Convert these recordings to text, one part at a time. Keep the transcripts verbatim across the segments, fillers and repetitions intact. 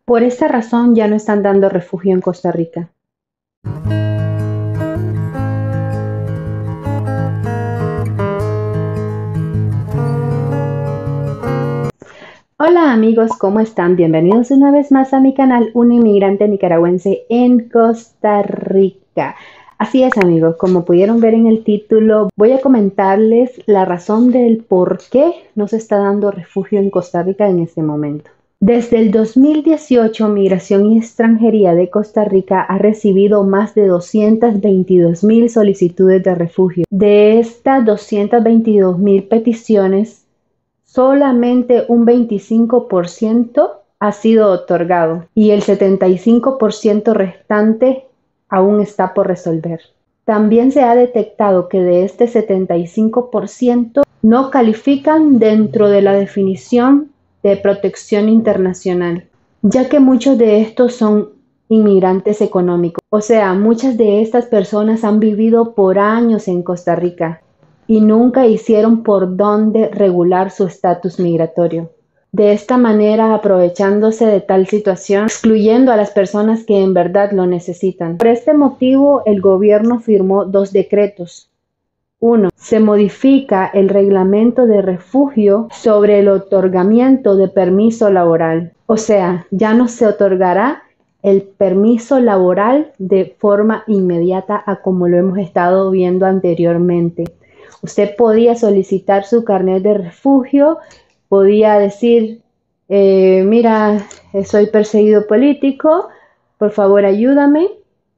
Por esta razón ya no están dando refugio en Costa Rica. Hola amigos, ¿cómo están? Bienvenidos una vez más a mi canal Un Inmigrante Nicaragüense en Costa Rica. Así es amigos, como pudieron ver en el título, voy a comentarles la razón del por qué no se está dando refugio en Costa Rica en este momento. Desde el dos mil dieciocho, Migración y Extranjería de Costa Rica ha recibido más de doscientas veintidós mil solicitudes de refugio. De estas doscientas veintidós mil peticiones, solamente un veinticinco por ciento ha sido otorgado y el setenta y cinco por ciento restante aún está por resolver. También se ha detectado que de este setenta y cinco por ciento no califican dentro de la definición de protección internacional, ya que muchos de estos son inmigrantes económicos. O sea, muchas de estas personas han vivido por años en Costa Rica y nunca hicieron por dónde regular su estatus migratorio. De esta manera, aprovechándose de tal situación, excluyendo a las personas que en verdad lo necesitan. Por este motivo, el gobierno firmó dos decretos. Uno, se modifica el reglamento de refugio sobre el otorgamiento de permiso laboral. O sea, ya no se otorgará el permiso laboral de forma inmediata a como lo hemos estado viendo anteriormente. Usted podía solicitar su carnet de refugio, podía decir, eh, mira, soy perseguido político, por favor ayúdame,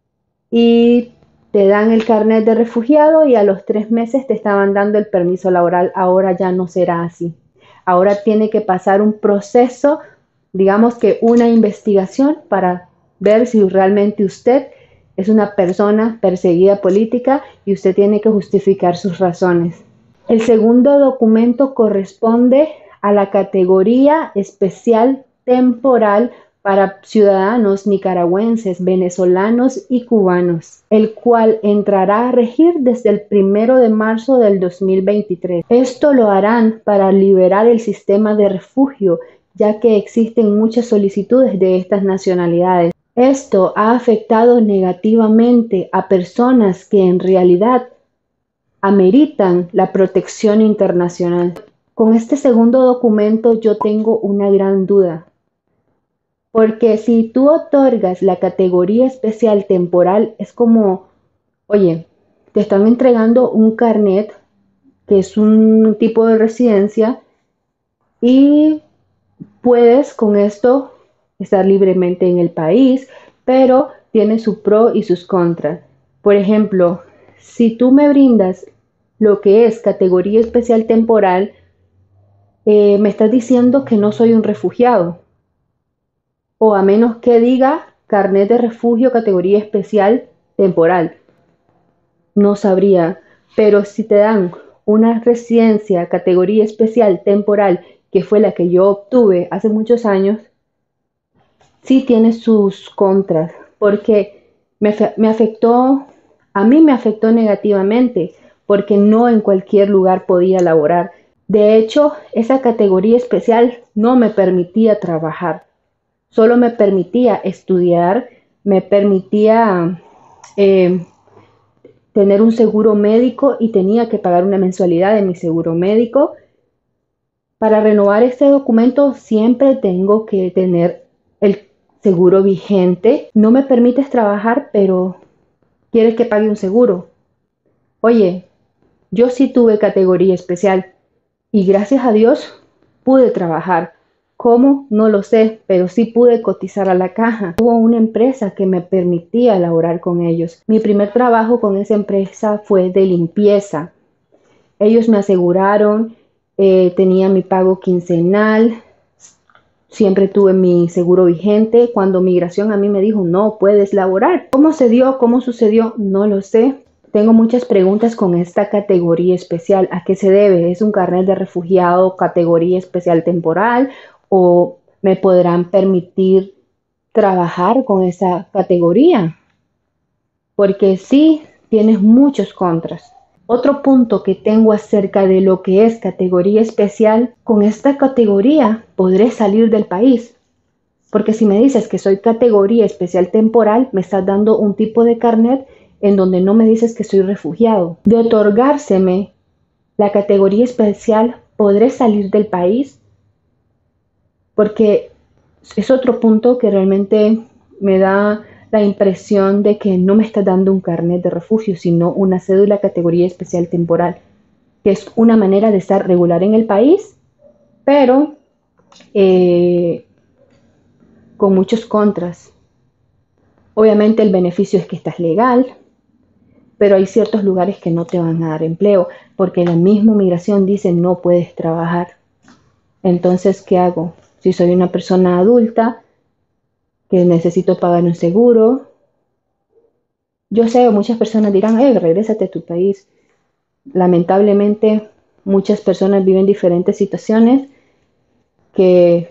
y te dan el carnet de refugiado y a los tres meses te estaban dando el permiso laboral. Ahora ya no será así. Ahora tiene que pasar un proceso, digamos que una investigación para ver si realmente usted es una persona perseguida política y usted tiene que justificar sus razones. El segundo documento corresponde a la categoría especial temporal para ciudadanos nicaragüenses, venezolanos y cubanos, el cual entrará a regir desde el primero de marzo del dos mil veintitrés. Esto lo harán para liberar el sistema de refugio, ya que existen muchas solicitudes de estas nacionalidades. Esto ha afectado negativamente a personas que en realidad ameritan la protección internacional. Con este segundo documento yo tengo una gran duda. Porque si tú otorgas la categoría especial temporal, es como, oye, te están entregando un carnet, que es un tipo de residencia, y puedes con esto estar libremente en el país, pero tiene sus pros y sus contras. Por ejemplo, si tú me brindas lo que es categoría especial temporal, eh, me estás diciendo que no soy un refugiado. O a menos que diga carnet de refugio categoría especial temporal. No sabría, pero si te dan una residencia categoría especial temporal, que fue la que yo obtuve hace muchos años, sí tiene sus contras, porque me, me afectó, a mí me afectó negativamente, porque no en cualquier lugar podía laborar. De hecho, esa categoría especial no me permitía trabajar. Solo me permitía estudiar, me permitía eh, tener un seguro médico y tenía que pagar una mensualidad de mi seguro médico. Para renovar este documento siempre tengo que tener el seguro vigente. No me permites trabajar, pero quieres que pague un seguro. Oye, yo sí tuve categoría especial y gracias a Dios pude trabajar. ¿Cómo? No lo sé, pero sí pude cotizar a la caja. Hubo una empresa que me permitía laborar con ellos. Mi primer trabajo con esa empresa fue de limpieza. Ellos me aseguraron, eh, tenía mi pago quincenal, siempre tuve mi seguro vigente. Cuando Migración a mí me dijo, no puedes laborar. ¿Cómo se dio? ¿Cómo sucedió? No lo sé. Tengo muchas preguntas con esta categoría especial. ¿A qué se debe? ¿Es un carnet de refugiado categoría especial temporal? ¿O me podrán permitir trabajar con esa categoría? Porque sí, tienes muchos contras. Otro punto que tengo acerca de lo que es categoría especial, con esta categoría podré salir del país. Porque si me dices que soy categoría especial temporal, me estás dando un tipo de carnet en donde no me dices que soy refugiado. De otorgárseme la categoría especial, ¿podré salir del país? Porque es otro punto que realmente me da la impresión de que no me está dando un carnet de refugio, sino una cédula categoría especial temporal, que es una manera de estar regular en el país, pero eh, con muchos contras. Obviamente el beneficio es que estás legal, pero hay ciertos lugares que no te van a dar empleo, porque la misma migración dice no puedes trabajar. Entonces, ¿qué hago? Si soy una persona adulta que necesito pagar un seguro, yo sé, muchas personas dirán, hey, regrésate a tu país. Lamentablemente, muchas personas viven diferentes situaciones que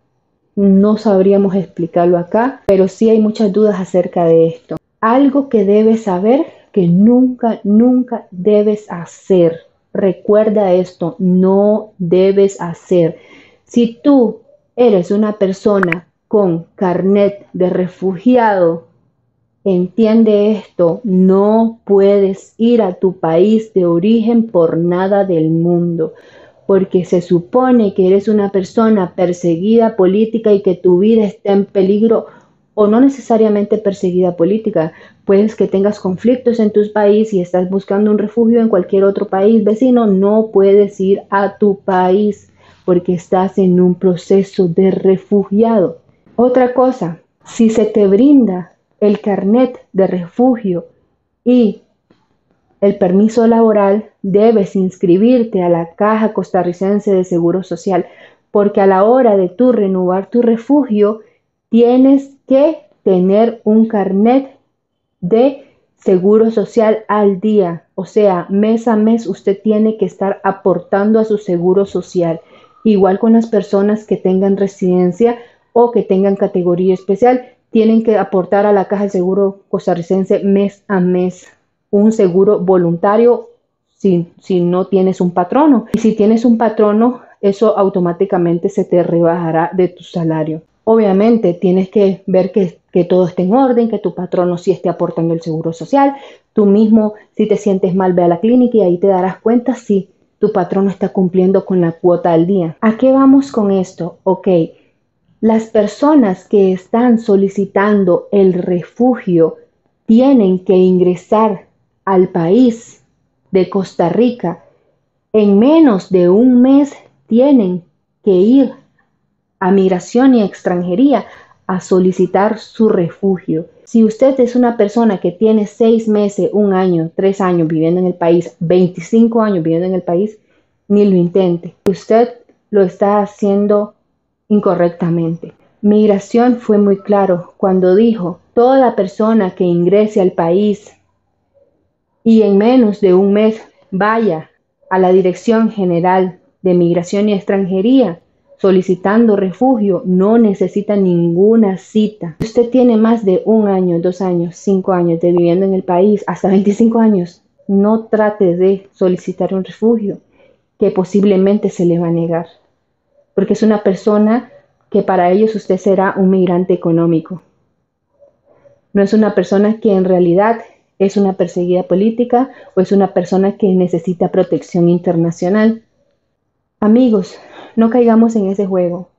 no sabríamos explicarlo acá, pero sí hay muchas dudas acerca de esto. Algo que debes saber que nunca, nunca debes hacer. Recuerda esto, no debes hacer. Si tú eres una persona con carnet de refugiado, entiende esto, no puedes ir a tu país de origen por nada del mundo, porque se supone que eres una persona perseguida política y que tu vida está en peligro, o no necesariamente perseguida política, puedes que tengas conflictos en tu país y estás buscando un refugio en cualquier otro país vecino, no puedes ir a tu país porque estás en un proceso de refugiado. Otra cosa, si se te brinda el carnet de refugio y el permiso laboral, debes inscribirte a la Caja Costarricense de Seguro Social, porque a la hora de tú renovar tu refugio, tienes que tener un carnet de seguro social al día. O sea, mes a mes usted tiene que estar aportando a su seguro social. Igual con las personas que tengan residencia o que tengan categoría especial, tienen que aportar a la Caja de Seguro Costarricense mes a mes un seguro voluntario si, si no tienes un patrono. Y si tienes un patrono, eso automáticamente se te rebajará de tu salario. Obviamente tienes que ver que, que todo esté en orden, que tu patrono sí esté aportando el seguro social. Tú mismo, si te sientes mal, ve a la clínica y ahí te darás cuenta si tu patrono está cumpliendo con la cuota al día. ¿A qué vamos con esto? Ok, las personas que están solicitando el refugio tienen que ingresar al país de Costa Rica. En menos de un mes tienen que ir a Migración y Extranjería a solicitar su refugio. Si usted es una persona que tiene seis meses, un año, tres años viviendo en el país, veinticinco años viviendo en el país, ni lo intente. Usted lo está haciendo incorrectamente. Migración fue muy claro cuando dijo, toda persona que ingrese al país y en menos de un mes vaya a la Dirección General de Migración y Extranjería solicitando refugio, no necesita ninguna cita. Si usted tiene más de un año, dos años, cinco años de viviendo en el país, hasta veinticinco años, no trate de solicitar un refugio que posiblemente se le va a negar, porque es una persona que para ellos usted será un migrante económico. No es una persona que en realidad es una perseguida política o es una persona que necesita protección internacional. Amigos, no caigamos en ese juego.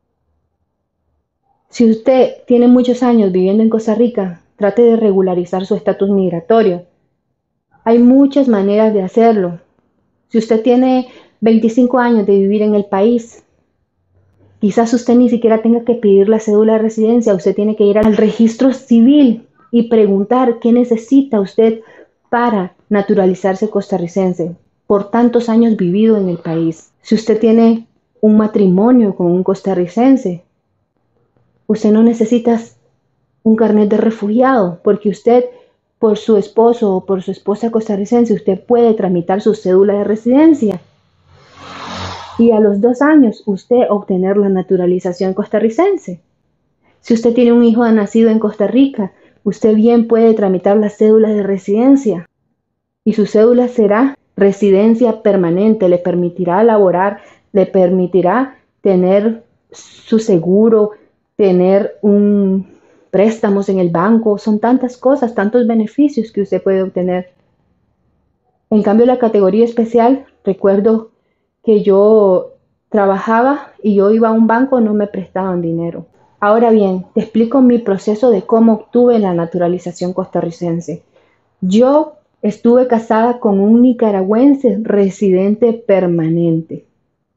Si usted tiene muchos años viviendo en Costa Rica, trate de regularizar su estatus migratorio. Hay muchas maneras de hacerlo. Si usted tiene veinticinco años de vivir en el país, quizás usted ni siquiera tenga que pedir la cédula de residencia, usted tiene que ir al registro civil y preguntar qué necesita usted para naturalizarse costarricense por tantos años vivido en el país. Si usted tiene un matrimonio con un costarricense, usted no necesita un carnet de refugiado, porque usted, por su esposo o por su esposa costarricense, usted puede tramitar su cédula de residencia. Y a los dos años, usted obtener la naturalización costarricense. Si usted tiene un hijo nacido en Costa Rica, usted bien puede tramitar la cédula de residencia. Y su cédula será residencia permanente, le permitirá laborar, le permitirá tener su seguro tener un préstamos en el banco, son tantas cosas, tantos beneficios que usted puede obtener. En cambio, la categoría especial, recuerdo que yo trabajaba y yo iba a un banco, no me prestaban dinero. Ahora bien, te explico mi proceso de cómo obtuve la naturalización costarricense. Yo estuve casada con un nicaragüense residente permanente.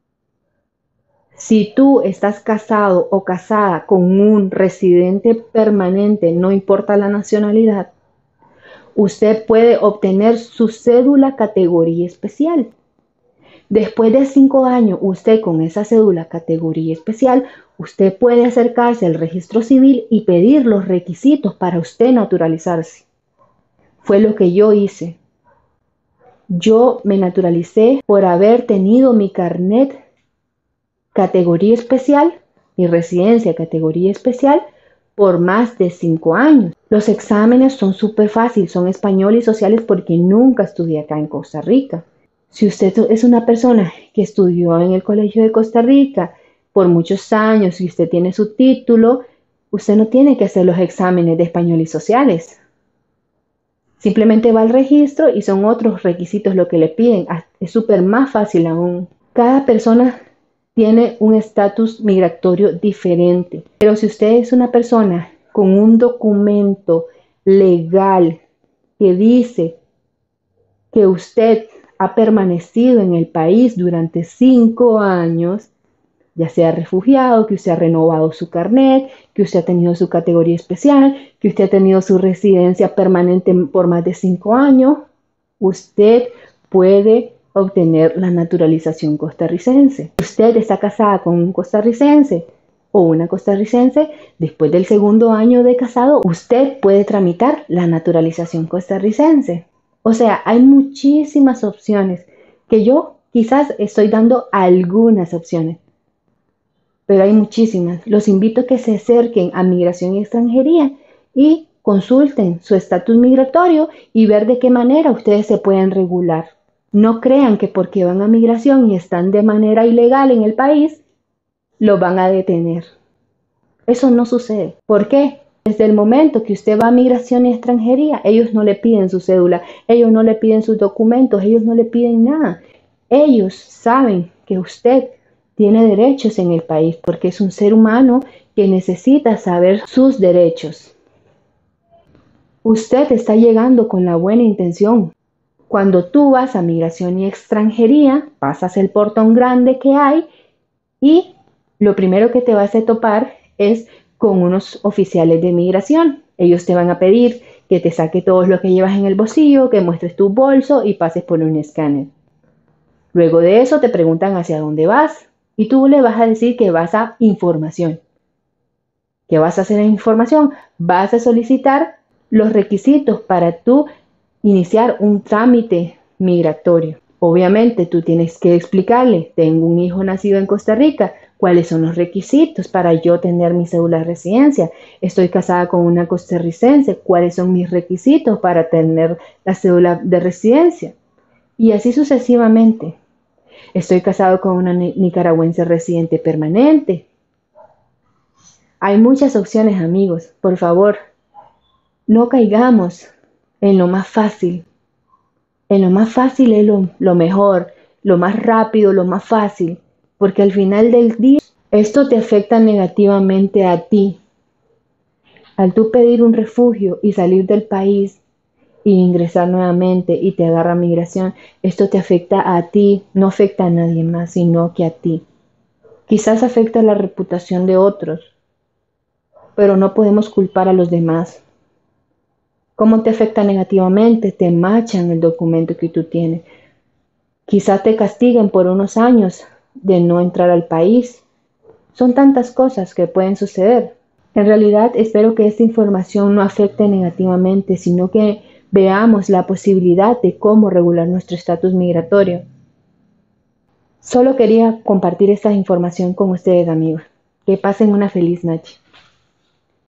Si tú estás casado o casada con un residente permanente, no importa la nacionalidad, usted puede obtener su cédula categoría especial. Después de cinco años, usted con esa cédula categoría especial, usted puede acercarse al registro civil y pedir los requisitos para usted naturalizarse. Fue lo que yo hice. Yo me naturalicé por haber tenido mi carnet categoría especial, mi residencia categoría especial, por más de cinco años. Los exámenes son súper fáciles, son español y sociales porque nunca estudié acá en Costa Rica. Si usted es una persona que estudió en el Colegio de Costa Rica por muchos años y usted tiene su título, usted no tiene que hacer los exámenes de español y sociales. Simplemente va al registro y son otros requisitos lo que le piden. Es súper más fácil aún. Cada persona tiene un estatus migratorio diferente. Pero si usted es una persona con un documento legal que dice que usted ha permanecido en el país durante cinco años, ya sea refugiado, que usted ha renovado su carnet, que usted ha tenido su categoría especial, que usted ha tenido su residencia permanente por más de cinco años, usted puede obtener la naturalización costarricense. Usted está casada con un costarricense o una costarricense, después del segundo año de casado, usted puede tramitar la naturalización costarricense. O sea, hay muchísimas opciones que yo quizás estoy dando algunas opciones, pero hay muchísimas. Los invito a que se acerquen a Migración y Extranjería y consulten su estatus migratorio y ver de qué manera ustedes se pueden regular. No crean que porque van a migración y están de manera ilegal en el país, lo van a detener. Eso no sucede. ¿Por qué? Desde el momento que usted va a migración y extranjería, ellos no le piden su cédula, ellos no le piden sus documentos, ellos no le piden nada. Ellos saben que usted tiene derechos en el país porque es un ser humano que necesita saber sus derechos. Usted está llegando con la buena intención. Cuando tú vas a migración y extranjería, pasas el portón grande que hay y lo primero que te vas a topar es con unos oficiales de migración. Ellos te van a pedir que te saque todo lo que llevas en el bolsillo, que muestres tu bolso y pases por un escáner. Luego de eso te preguntan hacia dónde vas y tú le vas a decir que vas a información. ¿Qué vas a hacer en información? Vas a solicitar los requisitos para tú iniciar un trámite migratorio. Obviamente tú tienes que explicarle, tengo un hijo nacido en Costa Rica, cuáles son los requisitos para yo tener mi cédula de residencia. Estoy casada con una costarricense, cuáles son mis requisitos para tener la cédula de residencia. Y así sucesivamente. Estoy casado con una nicaragüense residente permanente. Hay muchas opciones, amigos. Por favor, no caigamos en lo más fácil. En lo más fácil es lo, lo mejor, lo más rápido, lo más fácil. Porque al final del día, esto te afecta negativamente a ti. Al tú pedir un refugio y salir del país e ingresar nuevamente y te agarra migración, esto te afecta a ti, no afecta a nadie más, sino que a ti. Quizás afecta la reputación de otros, pero no podemos culpar a los demás. ¿Cómo te afecta negativamente? Te machan el documento que tú tienes. Quizás te castiguen por unos años de no entrar al país. Son tantas cosas que pueden suceder. En realidad, espero que esta información no afecte negativamente, sino que veamos la posibilidad de cómo regular nuestro estatus migratorio. Solo quería compartir esta información con ustedes, amigos. Que pasen una feliz noche.